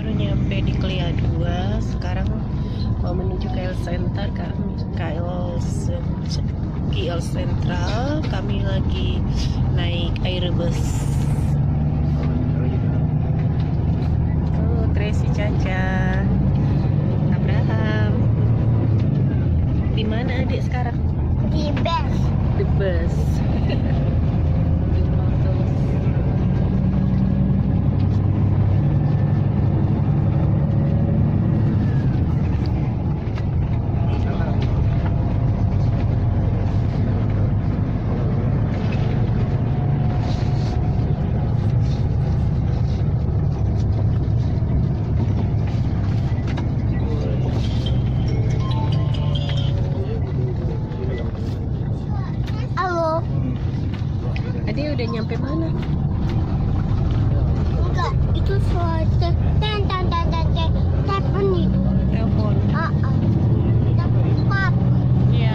baru nyampe di Klia 2. Sekarang mau menuju KL Center, KL Sentral. Kami lagi naik Airbus. Tracy, Caca, Abraham. Di mana adik sekarang? Di bus. Di bus. Adik udah nyampe mana? Enggak, itu suara telepon itu. Telepon. Telepon pap. Iya.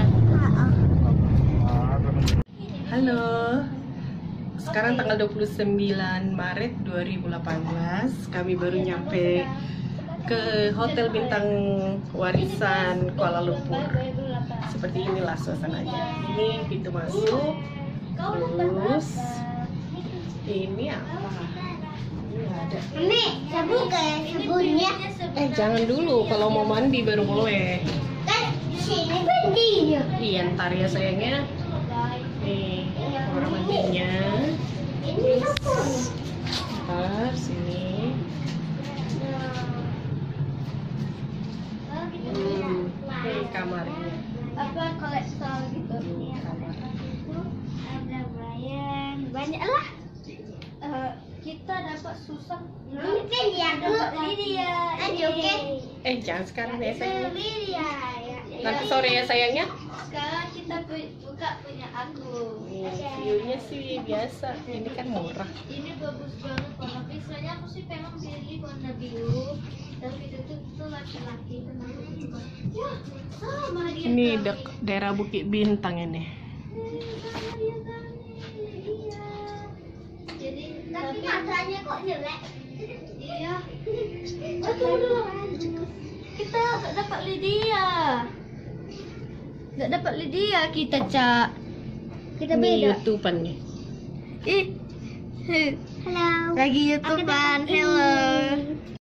Halo. Sekarang tanggal 29 Maret 2018. Kami baru nyampe ke Hotel Bintang Warisan Kuala Lumpur. Seperti inilah suasananya. Ini pintu masuk. Terus ini apa? Ini ada. Mami, sabun kayak sabunnya. Jangan dulu, kalau mau mandi baru boleh. Kan sini mandinya. Iya, ntar ya sayangnya. Nih, kamar mandinya. Ini apa? Ntar sini. Ini kamarnya. Apa kolektor gitu? Kamar. Ada Brian, banyak lah. Kita dapat susah. Mungkin ya dapat Lydia. Oke. Jangan sekarang ya sayang. Lydia ya. Nanti sore ya sayangnya. Sekarang kita buka punya aku. View-nya sih biasa. Ini kan murah. Ini bagus banget warna biasanya aku sih pengen pilih warna biru, tapi itu laki-laki kenapa juga? Ya, sama dia. Ini daerah Bukit Bintang ini. Jadi tapi matanya kok jelek? Iya. Tunggu dulu. Kita nggak dapat Lydia. Nggak dapat Lydia kita, Cak. Kita Ini beda. YouTube-an nih. Ih. Halo. Lagi YouTube-an. Hello.